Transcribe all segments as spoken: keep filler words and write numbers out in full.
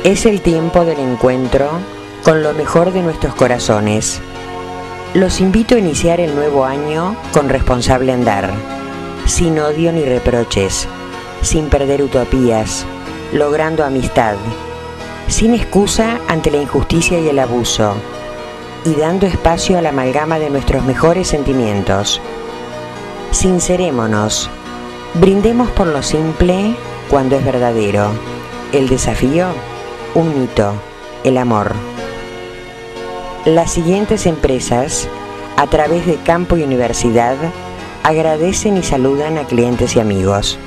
Es el tiempo del encuentro con lo mejor de nuestros corazones. Los invito a iniciar el nuevo año con responsable andar, sin odio ni reproches, sin perder utopías, logrando amistad, sin excusa ante la injusticia y el abuso, y dando espacio a la amalgama de nuestros mejores sentimientos. Sincerémonos, brindemos por lo simple cuando es verdadero. El desafío, un mito, el amor. Las siguientes empresas, a través de Campo y Universidad, agradecen y saludan a clientes y amigos.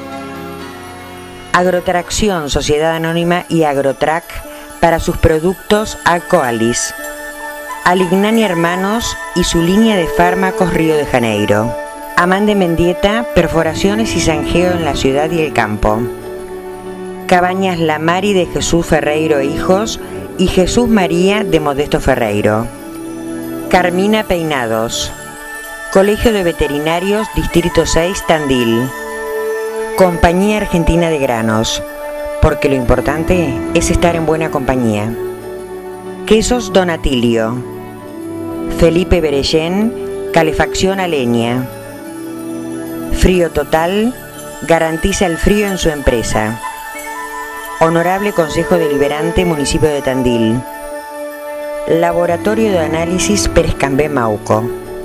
Agrotracción, Sociedad Anónima y Agrotrac para sus productos Alcoalis. Alignani Hermanos y su línea de fármacos Río de Janeiro. Amande Mendieta, perforaciones y zanjeo en la ciudad y el campo. Cabañas La Mari de Jesús Ferreiro e Hijos y Jesús María de Modesto Ferreiro. Carmina Peinados. Colegio de Veterinarios, Distrito seis, Tandil. Compañía Argentina de Granos, porque lo importante es estar en buena compañía. Quesos Donatilio. Felipe Berellén, calefacción a leña. Frío Total, garantiza el frío en su empresa. Honorable Consejo Deliberante, Municipio de Tandil. Laboratorio de Análisis Pérez Cambé Mauco.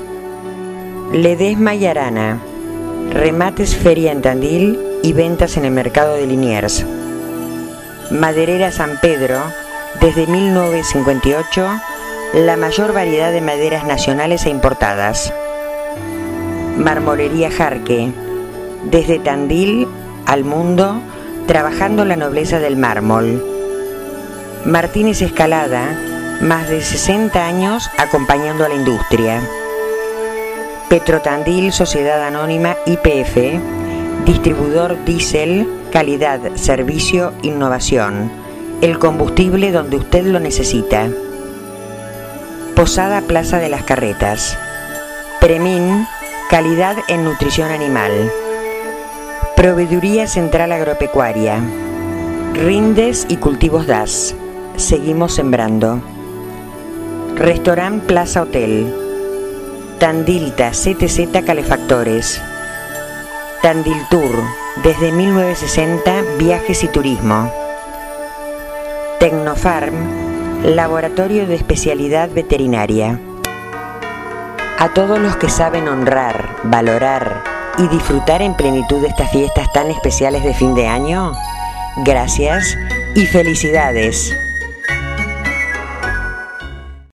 Ledesma y Arana. Remates Feria en Tandil y ventas en el mercado de Liniers. Maderera San Pedro, desde mil novecientos cincuenta y ocho, la mayor variedad de maderas nacionales e importadas. Marmolería Jarque, desde Tandil al mundo, trabajando la nobleza del mármol. Martínez Escalada, más de sesenta años acompañando a la industria. Petrotandil, Sociedad Anónima Y P F, distribuidor diésel, calidad, servicio, innovación. El combustible donde usted lo necesita. Posada Plaza de las Carretas. Premin, calidad en nutrición animal. Proveeduría Central Agropecuaria. Rindes y Cultivos D A S. Seguimos sembrando. Restaurant Plaza Hotel. Tandilta C T Z Calefactores. Tandil Tour, desde mil novecientos sesenta, viajes y turismo. Tecnofarm, laboratorio de especialidad veterinaria. A todos los que saben honrar, valorar y disfrutar en plenitud de estas fiestas tan especiales de fin de año, gracias y felicidades.